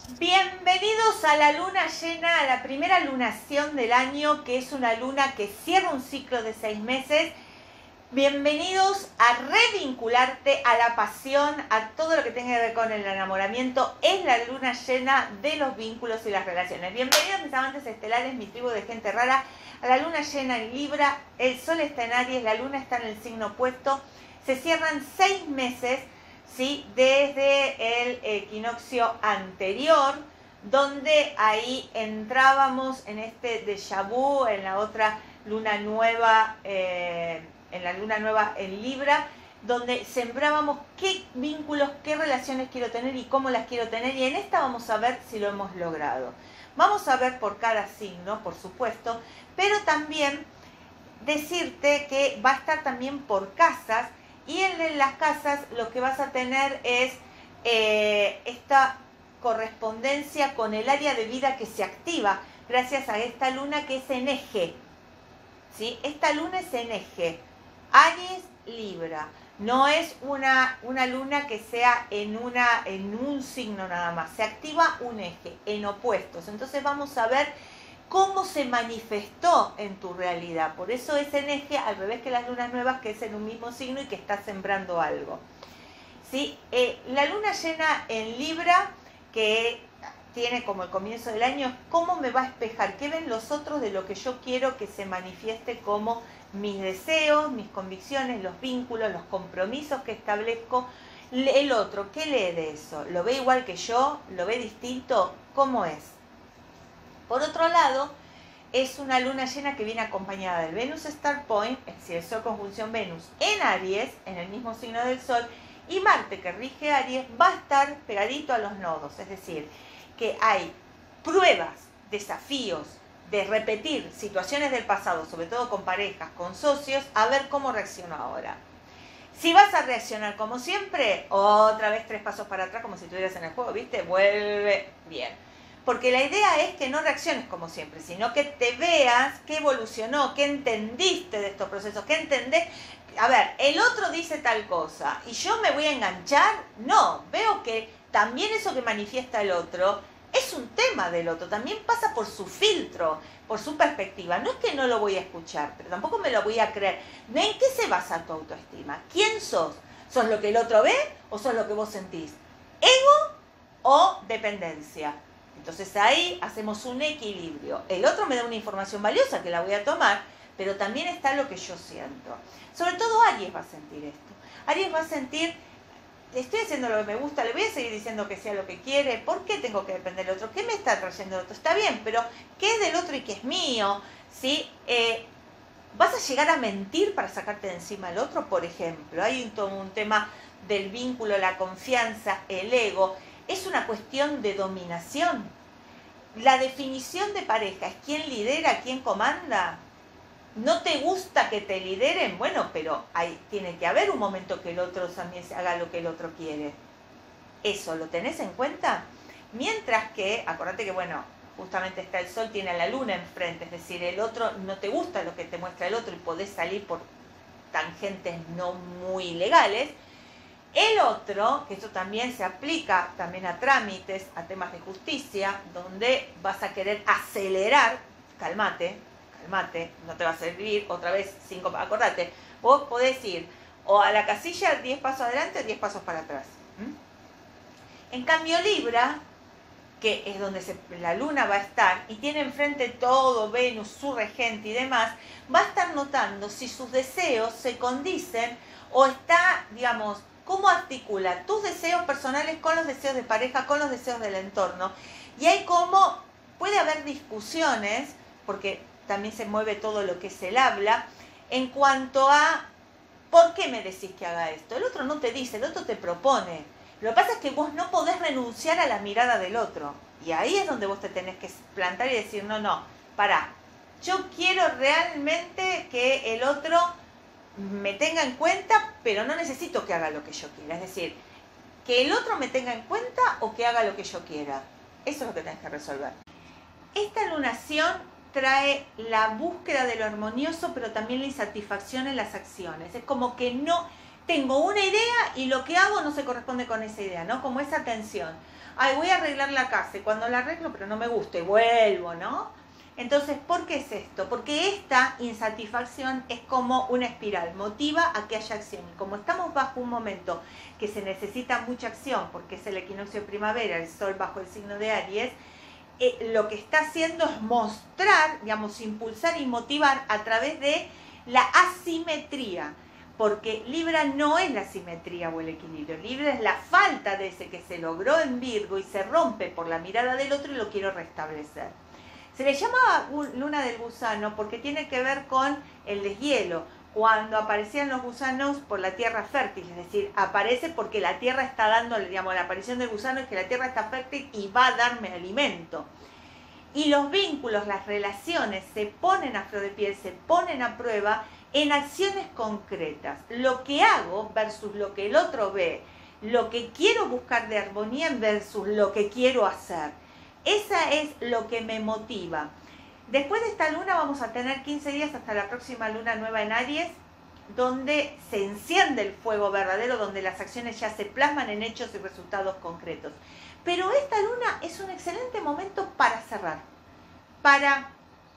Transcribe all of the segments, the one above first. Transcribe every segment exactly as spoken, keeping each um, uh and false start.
Bienvenidos a la luna llena, a la primera lunación del año, que es una luna que cierra un ciclo de seis meses. Bienvenidos a revincularte a la pasión, a todo lo que tenga que ver con el enamoramiento. Es la luna llena de los vínculos y las relaciones. Bienvenidos, mis amantes estelares, mi tribu de gente rara, a la luna llena en Libra. El sol está en Aries, la luna está en el signo opuesto. Se cierran seis meses, ¿sí? Desde el equinoccio anterior, donde ahí entrábamos en este déjà vu, en la otra luna nueva, eh, en la luna nueva en Libra, donde sembrábamos qué vínculos, qué relaciones quiero tener y cómo las quiero tener, y en esta vamos a ver si lo hemos logrado. Vamos a ver por cada signo, por supuesto, pero también decirte que va a estar también por casas, y en las casas lo que vas a tener es eh, esta correspondencia con el área de vida que se activa gracias a esta luna que es en eje, ¿sí? Esta luna es en eje, Aries, Libra. No es una, una luna que sea en, una, en un signo nada más, se activa un eje, en opuestos. Entonces vamos a ver cómo se manifestó en tu realidad. Por eso es en eje, al revés que las lunas nuevas, que es en un mismo signo y que está sembrando algo. ¿Sí? Eh, la luna llena en Libra, que tiene como el comienzo del año, ¿cómo me va a espejar? ¿Qué ven los otros de lo que yo quiero que se manifieste como mis deseos, mis convicciones, los vínculos, los compromisos que establezco? El otro, ¿qué lee de eso? ¿Lo ve igual que yo? ¿Lo ve distinto? ¿Cómo es? Por otro lado, es una luna llena que viene acompañada del Venus Star Point, es decir, el Sol conjunción Venus en Aries, en el mismo signo del Sol, y Marte, que rige Aries, va a estar pegadito a los nodos, es decir, que hay pruebas, desafíos de repetir situaciones del pasado, sobre todo con parejas, con socios, a ver cómo reacciono ahora. Si vas a reaccionar como siempre, otra vez tres pasos para atrás, como si estuvieras en el juego, ¿viste? Vuelve bien. Porque la idea es que no reacciones como siempre, sino que te veas qué evolucionó, qué entendiste de estos procesos, qué entendés. A ver, el otro dice tal cosa y yo me voy a enganchar. No, veo que también eso que manifiesta el otro es un tema del otro, también pasa por su filtro, por su perspectiva. No es que no lo voy a escuchar, pero tampoco me lo voy a creer. ¿En qué se basa tu autoestima? ¿Quién sos? ¿Sos lo que el otro ve o sos lo que vos sentís? ¿Ego o dependencia? Entonces ahí hacemos un equilibrio. El otro me da una información valiosa que la voy a tomar, pero también está lo que yo siento. Sobre todo Aries va a sentir esto. Aries va a sentir, le estoy haciendo lo que me gusta, le voy a seguir diciendo que sea lo que quiere. ¿Por qué tengo que depender del otro? ¿Qué me está trayendo el otro? Está bien, pero ¿qué es del otro y qué es mío? ¿Sí? Eh, ¿Vas a llegar a mentir para sacarte de encima al otro? Por ejemplo, hay un, todo un tema del vínculo, la confianza, el ego. Es una cuestión de dominación. La definición de pareja es quién lidera, quién comanda. ¿No te gusta que te lideren? Bueno, pero hay, tiene que haber un momento que el otro también haga lo que el otro quiere. ¿Eso lo tenés en cuenta? Mientras que, acordate que, bueno, justamente está el Sol, tiene a la Luna enfrente, es decir, el otro, no te gusta lo que te muestra el otro y podés salir por tangentes no muy legales. El otro, que esto también se aplica también a trámites, a temas de justicia, donde vas a querer acelerar, cálmate, cálmate, no te va a servir, otra vez, cinco, acordate, vos podés ir o a la casilla diez pasos adelante o diez pasos para atrás. ¿Mm? En cambio Libra, que es donde se, la luna va a estar, y tiene enfrente todo, Venus, su regente y demás, va a estar notando si sus deseos se condicen o está, digamos, cómo articula tus deseos personales con los deseos de pareja, con los deseos del entorno. Y hay como, puede haber discusiones, porque también se mueve todo lo que es el habla, en cuanto a, ¿por qué me decís que haga esto? El otro no te dice, el otro te propone. Lo que pasa es que vos no podés renunciar a la mirada del otro. Y ahí es donde vos te tenés que plantar y decir, no, no, pará, yo quiero realmente que el otro me tenga en cuenta, pero no necesito que haga lo que yo quiera. Es decir, que el otro me tenga en cuenta o que haga lo que yo quiera. Eso es lo que tenés que resolver. Esta lunación trae la búsqueda de lo armonioso, pero también la insatisfacción en las acciones. Es como que no, tengo una idea y lo que hago no se corresponde con esa idea, ¿no? Como esa tensión. Ay, voy a arreglar la casa y cuando la arreglo, pero no me gusta y vuelvo, ¿no? Entonces, ¿por qué es esto? Porque esta insatisfacción es como una espiral, motiva a que haya acción. Y como estamos bajo un momento que se necesita mucha acción, porque es el equinoccio de primavera, el sol bajo el signo de Aries, eh, lo que está haciendo es mostrar, digamos, impulsar y motivar a través de la asimetría. Porque Libra no es la simetría o el equilibrio, Libra es la falta de ese que se logró en Virgo y se rompe por la mirada del otro y lo quiero restablecer. Se le llama luna del gusano porque tiene que ver con el deshielo, cuando aparecían los gusanos por la tierra fértil, es decir, aparece porque la tierra está dando, digamos, la aparición del gusano es que la tierra está fértil y va a darme alimento. Y los vínculos, las relaciones se ponen a flor de piel, se ponen a prueba en acciones concretas. Lo que hago versus lo que el otro ve, lo que quiero buscar de armonía versus lo que quiero hacer. Esa es lo que me motiva. Después de esta luna vamos a tener quince días hasta la próxima luna nueva en Aries, donde se enciende el fuego verdadero, donde las acciones ya se plasman en hechos y resultados concretos. Pero esta luna es un excelente momento para cerrar, para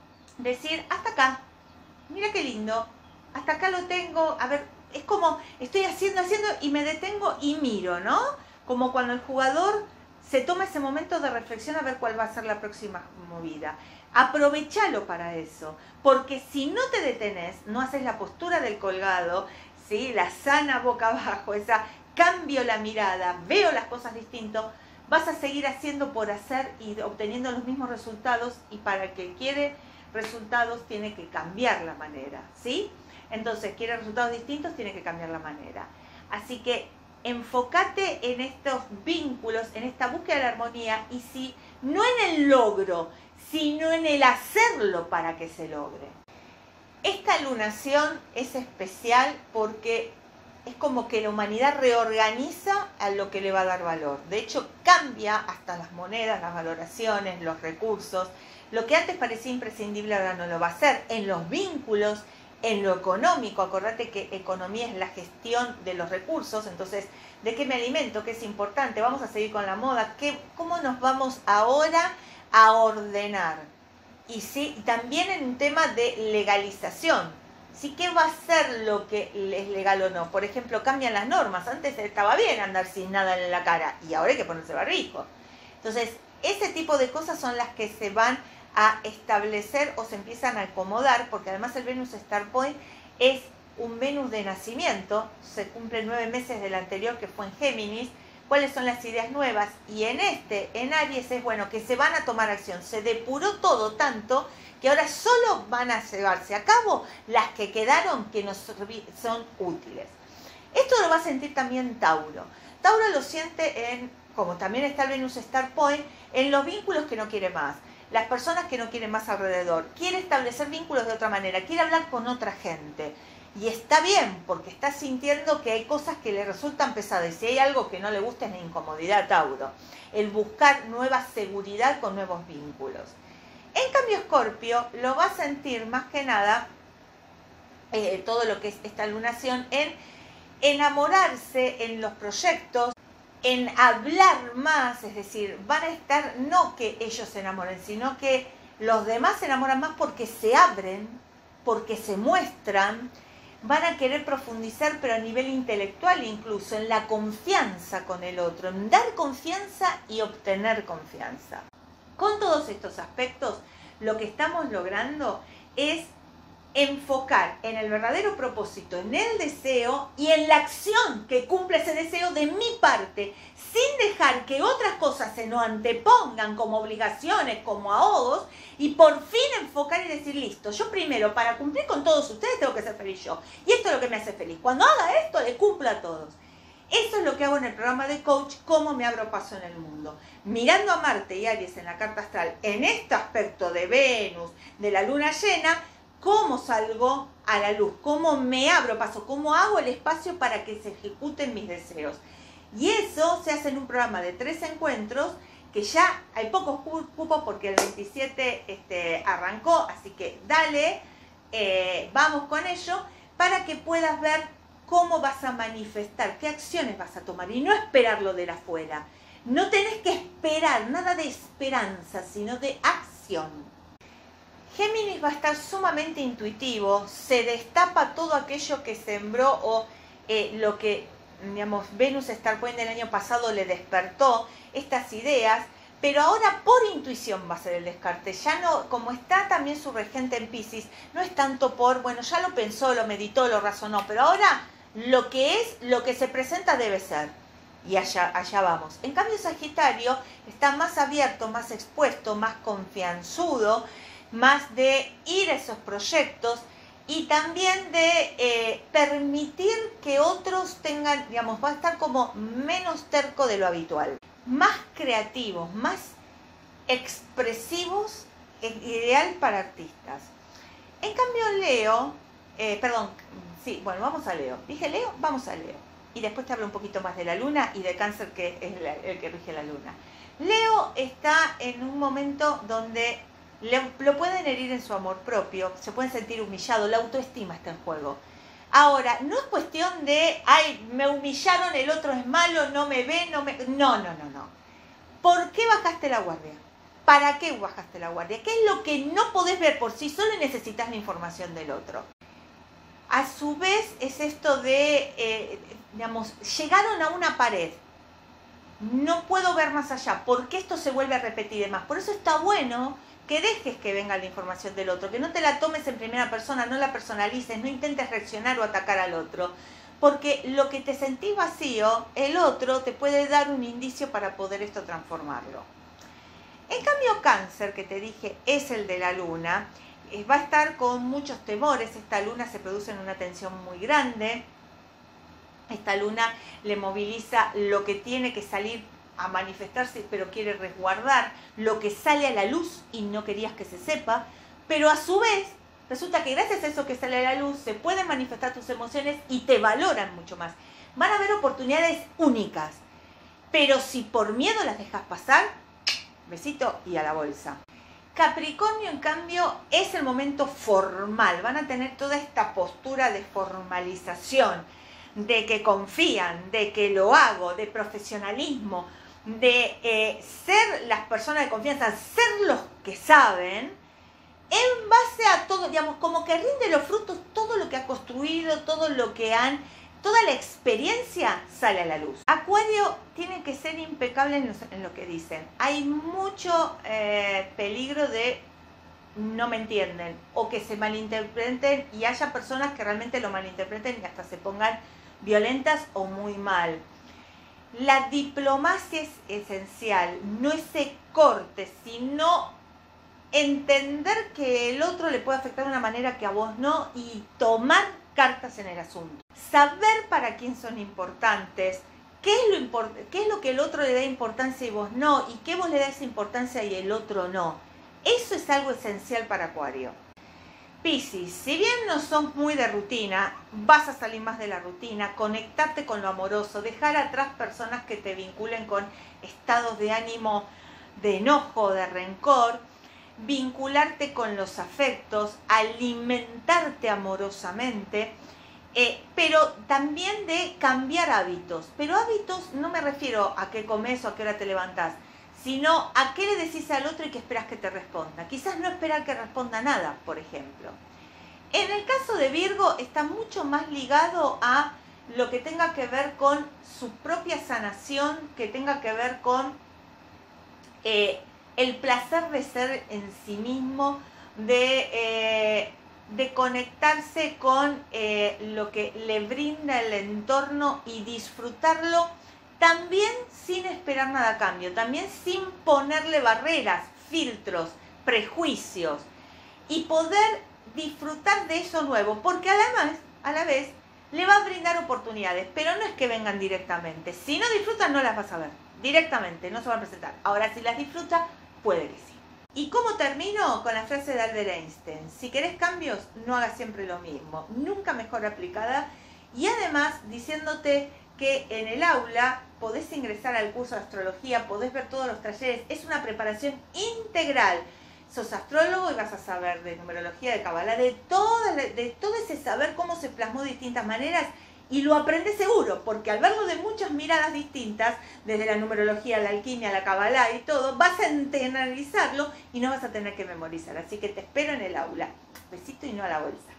decir, hasta acá, mira qué lindo, hasta acá lo tengo, a ver, es como estoy haciendo, haciendo y me detengo y miro, ¿no? Como cuando el jugador se toma ese momento de reflexión a ver cuál va a ser la próxima movida. Aprovechalo para eso, porque si no te detenés, no haces la postura del colgado, ¿sí? La sana boca abajo, esa cambio la mirada, veo las cosas distinto, vas a seguir haciendo por hacer y obteniendo los mismos resultados, y para el que quiere resultados tiene que cambiar la manera, ¿sí? Entonces, quiere resultados distintos, tiene que cambiar la manera. Así que enfócate en estos vínculos, en esta búsqueda de la armonía, y si no en el logro, sino en el hacerlo para que se logre. Esta lunación es especial porque es como que la humanidad reorganiza a lo que le va a dar valor. De hecho, cambia hasta las monedas, las valoraciones, los recursos. Lo que antes parecía imprescindible ahora no lo va a hacer. En los vínculos, en lo económico, acordate que economía es la gestión de los recursos, entonces, ¿de qué me alimento? ¿Qué es importante? Vamos a seguir con la moda. ¿Qué, ¿Cómo nos vamos ahora a ordenar? Y sí, también en un tema de legalización. ¿Sí? ¿Qué va a ser lo que es legal o no? Por ejemplo, cambian las normas. Antes estaba bien andar sin nada en la cara y ahora hay que ponerse barbijo. Entonces, ese tipo de cosas son las que se van a establecer o se empiezan a acomodar, porque además el Venus Star Point es un Venus de nacimiento, se cumplen nueve meses del anterior que fue en Géminis. ¿Cuáles son las ideas nuevas? Y en este, en Aries, es bueno que se van a tomar acción, se depuró todo tanto que ahora solo van a llevarse a cabo las que quedaron que nos son útiles. Esto lo va a sentir también Tauro. Tauro lo siente en, como también está el Venus Star Point, en los vínculos que no quiere más. Las personas que no quieren más alrededor, quiere establecer vínculos de otra manera, quiere hablar con otra gente. Y está bien, porque está sintiendo que hay cosas que le resultan pesadas. Y si hay algo que no le gusta es la incomodidad a Tauro. El buscar nueva seguridad con nuevos vínculos. En cambio, Escorpio lo va a sentir más que nada, eh, todo lo que es esta lunación, en enamorarse en los proyectos, en hablar más, es decir, van a estar, no que ellos se enamoren, sino que los demás se enamoran más porque se abren, porque se muestran, van a querer profundizar, pero a nivel intelectual incluso, en la confianza con el otro, en dar confianza y obtener confianza. Con todos estos aspectos, lo que estamos logrando es enfocar en el verdadero propósito, en el deseo y en la acción que cumple ese deseo de mi parte, sin dejar que otras cosas se nos antepongan como obligaciones, como ahogos, y por fin enfocar y decir, listo, yo primero, para cumplir con todos ustedes, tengo que ser feliz yo. Y esto es lo que me hace feliz. Cuando haga esto, le cumplo a todos. Eso es lo que hago en el programa de coach, cómo me abro paso en el mundo. Mirando a Marte y Aries en la carta astral, en este aspecto de Venus, de la luna llena, cómo salgo a la luz, cómo me abro paso, cómo hago el espacio para que se ejecuten mis deseos. Y eso se hace en un programa de tres encuentros, que ya hay pocos cupos porque el veintisiete este, arrancó, así que dale, eh, vamos con ello, para que puedas ver cómo vas a manifestar, qué acciones vas a tomar y no esperarlo de afuera. No tenés que esperar, nada de esperanza, sino de acción. Géminis va a estar sumamente intuitivo, se destapa todo aquello que sembró o eh, lo que, digamos, Venus Star Point del año pasado le despertó, estas ideas, pero ahora por intuición va a ser el descarte. Ya no, como está también su regente en Piscis, no es tanto por, bueno, ya lo pensó, lo meditó, lo razonó, pero ahora lo que es, lo que se presenta debe ser. Y allá, allá vamos. En cambio, Sagitario está más abierto, más expuesto, más confianzudo, más de ir a esos proyectos y también de eh, permitir que otros tengan, digamos, va a estar como menos terco de lo habitual. Más creativos, más expresivos, es ideal para artistas. En cambio, Leo, eh, perdón, sí, bueno, vamos a Leo. ¿Dije Leo? Vamos a Leo. Y después te hablo un poquito más de la luna y de Cáncer, que es la, el que rige la luna. Leo está en un momento donde le, lo pueden herir en su amor propio, se pueden sentir humillados, la autoestima está en juego. Ahora, no es cuestión de, ay, me humillaron, el otro es malo, no me ve, no me... No, no, no, no. ¿Por qué bajaste la guardia? ¿Para qué bajaste la guardia? ¿Qué es lo que no podés ver por sí solo y necesitas la información del otro? A su vez es esto de, eh, digamos, llegaron a una pared. No puedo ver más allá, porque esto se vuelve a repetir de más. Por eso está bueno que dejes que venga la información del otro, que no te la tomes en primera persona, no la personalices, no intentes reaccionar o atacar al otro. Porque lo que te sentís vacío, el otro te puede dar un indicio para poder esto transformarlo. En cambio, Cáncer, que te dije, es el de la luna, va a estar con muchos temores. Esta luna se produce en una tensión muy grande. Esta luna le moviliza lo que tiene que salir a manifestarse, pero quiere resguardar lo que sale a la luz y no querías que se sepa. Pero a su vez, resulta que gracias a eso que sale a la luz, se pueden manifestar tus emociones y te valoran mucho más. Van a haber oportunidades únicas. Pero si por miedo las dejas pasar, besito y a la bolsa. Capricornio, en cambio, es el momento formal. Van a tener toda esta postura de formalización, de que confían, de que lo hago, de profesionalismo, de eh, ser las personas de confianza, ser los que saben, en base a todo, digamos, como que rinde los frutos, todo lo que ha construido, todo lo que han, toda la experiencia sale a la luz. Acuario tiene que ser impecable en, los, en lo que dicen. Hay mucho eh, peligro de no me entienden o que se malinterpreten y haya personas que realmente lo malinterpreten y hasta se pongan violentas o muy mal. La diplomacia es esencial, no ese corte, sino entender que el otro le puede afectar de una manera que a vos no y tomar cartas en el asunto. Saber para quién son importantes, qué es, lo import- qué es lo que el otro le da importancia y vos no, y qué vos le das importancia y el otro no. Eso es algo esencial para Acuario. Piscis, si bien no sos muy de rutina, vas a salir más de la rutina, conectarte con lo amoroso, dejar atrás personas que te vinculen con estados de ánimo de enojo, de rencor, vincularte con los afectos, alimentarte amorosamente, eh, pero también de cambiar hábitos. Pero hábitos no me refiero a qué comes o a qué hora te levantás, sino a qué le decís al otro y qué esperas que te responda. Quizás no esperar que responda nada, por ejemplo. En el caso de Virgo está mucho más ligado a lo que tenga que ver con su propia sanación, que tenga que ver con eh, el placer de ser en sí mismo, de, eh, de conectarse con eh, lo que le brinda el entorno y disfrutarlo también sin esperar nada a cambio, también sin ponerle barreras, filtros, prejuicios y poder disfrutar de eso nuevo, porque a la vez, a la vez le va a brindar oportunidades, pero no es que vengan directamente. Si no disfrutan, no las vas a ver directamente, no se van a presentar. Ahora, si las disfruta, puede que sí. ¿Y cómo termino? Con la frase de Albert Einstein: si querés cambios, no hagas siempre lo mismo. Nunca mejor aplicada. Y además diciéndote que en el aula podés ingresar al curso de astrología, podés ver todos los talleres, es una preparación integral. Sos astrólogo y vas a saber de numerología, de cábala, de, toda, de todo ese saber, cómo se plasmó de distintas maneras, y lo aprendes seguro, porque al verlo de muchas miradas distintas, desde la numerología, la alquimia, la cabalá y todo, vas a internalizarlo y no vas a tener que memorizar. Así que te espero en el aula. Besito y no a la bolsa.